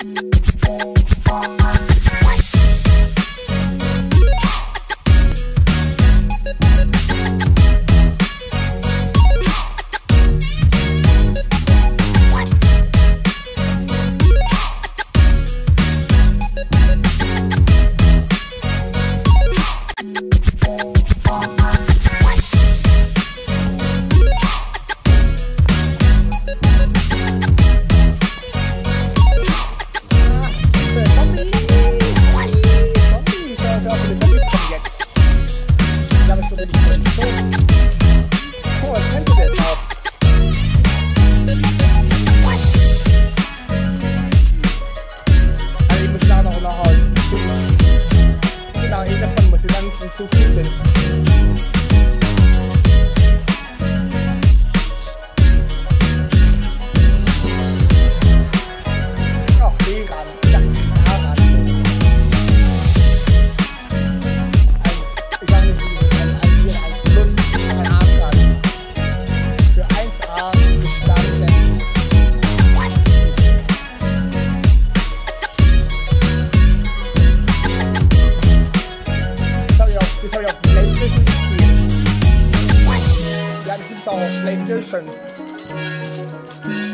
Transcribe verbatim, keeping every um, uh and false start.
Hinzufügen. Ach, mega. Ja, Fahrrad. Ich sage nicht, ein Bier, ein Plus, ein Armband. Für eins A bestanden. Das habe ich auf PlayStation gespielt. Ja, das gibt's auch auf PlayStation.